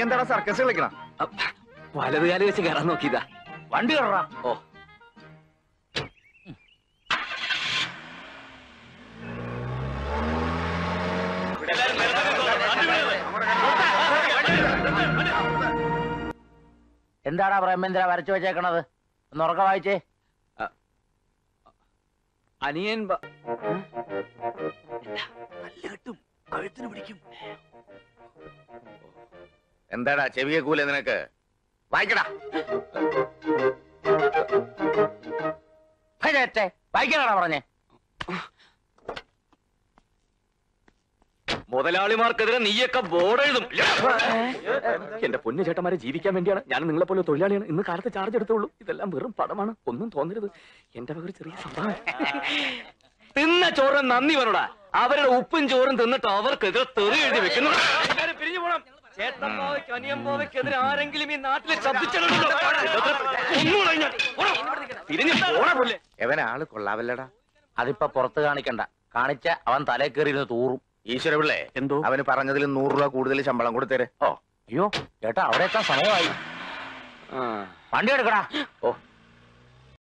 എന്താടാ സർക്കസ് കളിക്കണം? വലതുകാലം വെച്ച് കയറാൻ നോക്കിയതാ. വണ്ടി കയറാ. ഓ, എന്താടാ പ്രേമേന്ദ്ര വരച്ചു വെച്ചേക്കണത്? ഒന്ന് ഉറക്കം വായിച്ചേ. അനിയൻ കഴുത്തിന് പിടിക്കും. എന്താടാ ചെവിയെ കൂലെ നിനക്ക്? വായിക്കടാ. വായിക്കാനാടാ പറഞ്ഞേ? മുതലാളിമാർക്കെതിരെ നീയൊക്കെ ബോർഡ് എഴുതും. എന്റെ പൊന്നു ചേട്ടന്മാരെ, ജീവിക്കാൻ വേണ്ടിയാണ് ഞാൻ നിങ്ങളെ പോലെ തൊഴിലാളിയാണ്. ഇന്ന് കാലത്ത് ചാർജ് എടുത്തുള്ളൂ. ഇതെല്ലാം വെറും പടമാണ്, ഒന്നും തോന്നരുത്. എന്റെ വക ഒരു ചെറിയ സംഭവം. തിന്ന ചോറും നന്ദി വരടാ. അവരുടെ ഉപ്പും ചോറും തിന്നിട്ട് അവർക്കെതിരെ തെറി എഴുതി വെക്കുന്നു. പിരിഞ്ഞു പോണം. ചേട്ടൻ അനിയൻ ആരെങ്കിലും ഈ നാട്ടിൽ ശബ്ദിച്ചിട്ടുണ്ടോ? എവനാള് കൊള്ളാവല്ലടാ. അതിപ്പോ പുറത്ത് കാണിക്കണ്ട. കാണിച്ച അവൻ തലേ കയറിയിരുന്ന് തൂറും. ഈശ്വര പിള്ളേ, എന്തോ അവന് പറഞ്ഞതിൽ 100 രൂപ കൂടുതൽ ശമ്പളം കൊടുത്തേരെ. ഓ അയ്യോ ചേട്ടാ, അവിടെ എത്താൻ സമയമായി. വണ്ടി എടുക്കടാ. ഓ